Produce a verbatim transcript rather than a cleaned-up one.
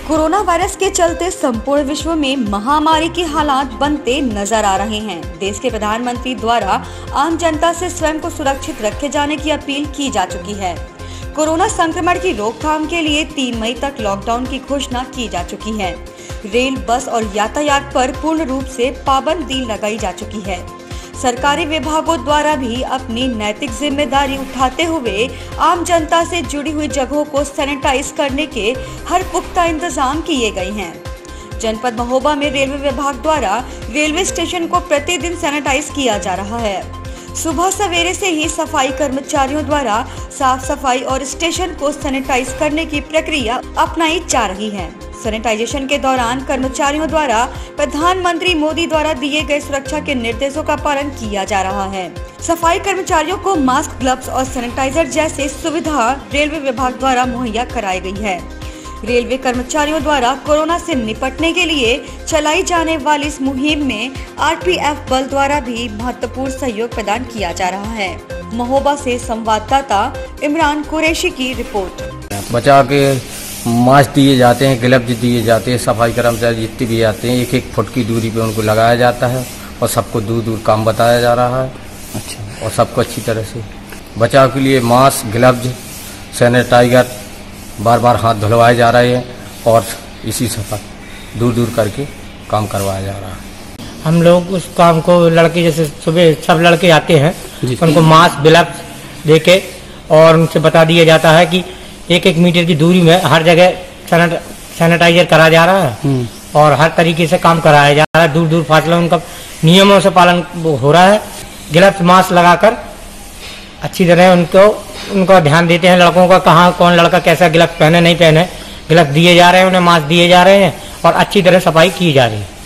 Corona virus के चलते संपूर्ण विश्व में महामारी के हालात बनते नजर आ रहे हैं। देश के प्रधानमंत्री द्वारा आम जनता से स्वयं को सुरक्षित रखे जाने की अपील की जा चुकी है। कोरोना संक्रमण की रोकथाम के लिए तीन मई तक लॉकडाउन की घोषणा की जा चुकी है। रेल, बस और यातायात पर पूर्ण रूप से पाबंदी लगाई जा चुकी है। सरकारी विभागों द्वारा भी अपनी नैतिक जिम्मेदारी उठाते हुए आम जनता से जुड़ी हुई जगहों को सैनिटाइज करने के हर पुख्ता इंतजाम किए गए हैं। जनपद महोबा में रेलवे विभाग द्वारा रेलवे स्टेशन को प्रतिदिन सैनिटाइज किया जा रहा है। सुबह सवेरे से ही सफाई कर्मचारियों द्वारा साफ सफाई और स्टेशन को सैनिटाइज करने की प्रक्रिया अपनाई जा रही है। सैनिटाइजेशन के दौरान कर्मचारियों द्वारा प्रधानमंत्री मोदी द्वारा दिए गए सुरक्षा के निर्देशों का पालन किया जा रहा है। सफाई कर्मचारियों को मास्क, ग्लव्स और सैनिटाइजर जैसे सुविधा रेलवे विभाग द्वारा मुहैया कराई गई है। रेलवे कर्मचारियों द्वारा कोरोना से निपटने के लिए चलाई जाने वाली इस मुहिम में आर पी एफ बल द्वारा भी महत्वपूर्ण सहयोग प्रदान किया जा रहा है। महोबा से संवाददाता इमरान कुरैशी की रिपोर्ट। बचा के मास्क दिए जाते हैं, ग्लव्स दिए जाते हैं, सफाई कर्मचारी जितने भी आते हैं एक एक फुट की दूरी पे उनको लगाया जाता है और सबको दूर दूर काम बताया जा रहा है। अच्छा। और सबको अच्छी तरह से बचाव के लिए मास्क, ग्लव्स, सैनिटाइजर बार बार हाथ धुलवाए जा रहे हैं और इसी सफाई दूर दूर करके काम करवाया जा रहा है। हम लोग उस काम को लड़के जैसे सुबह सब लड़के आते हैं उनको मास्क, ग्लव्स देके और उनसे बता दिया जाता है कि एक एक मीटर की दूरी में हर जगह सैनिटाइजर करा जा रहा है और हर तरीके से काम कराया जा रहा है। दूर दूर फासला उनका नियमों से पालन हो रहा है। ग्लव्स, मास्क लगाकर अच्छी तरह उनको उनका ध्यान देते हैं। लड़कों का कहाँ कौन लड़का कैसा ग्लव्स पहने नहीं पहने, ग्लव्स दिए जा रहे हैं, उन्हें मास्क दिए जा रहे हैं और अच्छी तरह सफाई की जा रही है।